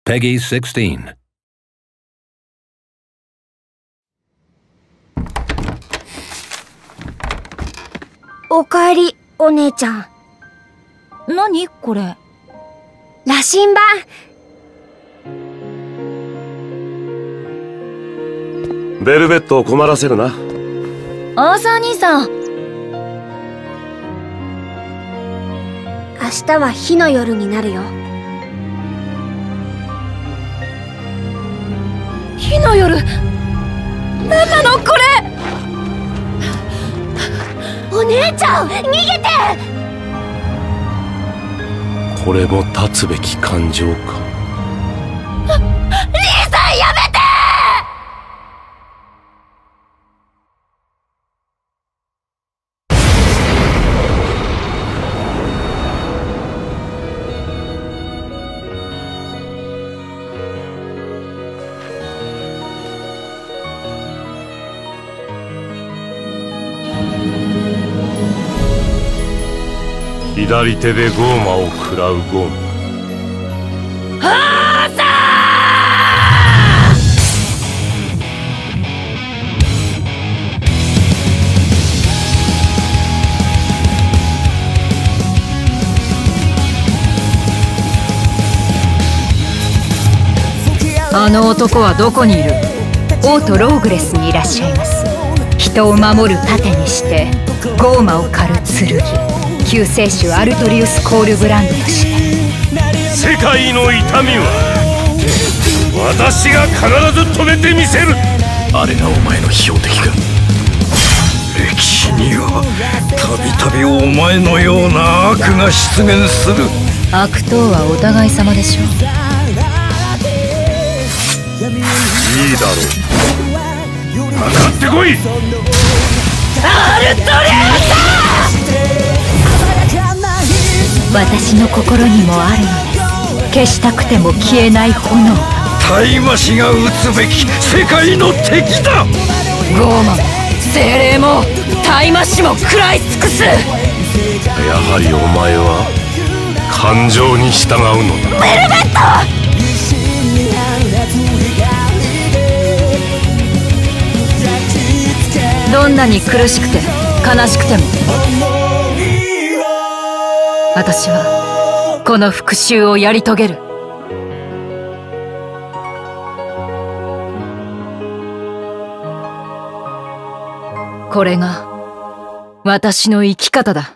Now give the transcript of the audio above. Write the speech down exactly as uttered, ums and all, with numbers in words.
Peggy sixteen. おかえり、お姉ちゃん。 何これ？ 羅針盤。 ベルベットを困らせるな。 アーサー兄さん。 明日は火の夜になるよ。 火の夜？何なのこれ！ お姉ちゃん、逃げて！ これも断つべき感情か。 兄さん、やめて！ 左手でゴーマを食らうゴン。 アーサあの男はどこにいる？王都ローグレスにいらっしゃいます。人を守る盾にしてゴーマを狩る剣、救世主アルトリウス・コールブランドとして。 世界の痛みは私が必ず止めてみせる。あれがお前の標的か。歴史にはたびたびお前のような悪が出現する。 悪党はお互い様でしょう。 いいだろう。かかってこい。 アルトリウス！ 私の心にもあるのです。消したくても消えない炎。 タイマシが撃つべき世界の敵だ。 ゴーマも精霊もタイマシも食らい尽くす。 やはりお前は感情に従うのだ。 ベルベット！ どんなに苦しくて悲しくても私はこの復讐をやり遂げる。これが私の生き方だ。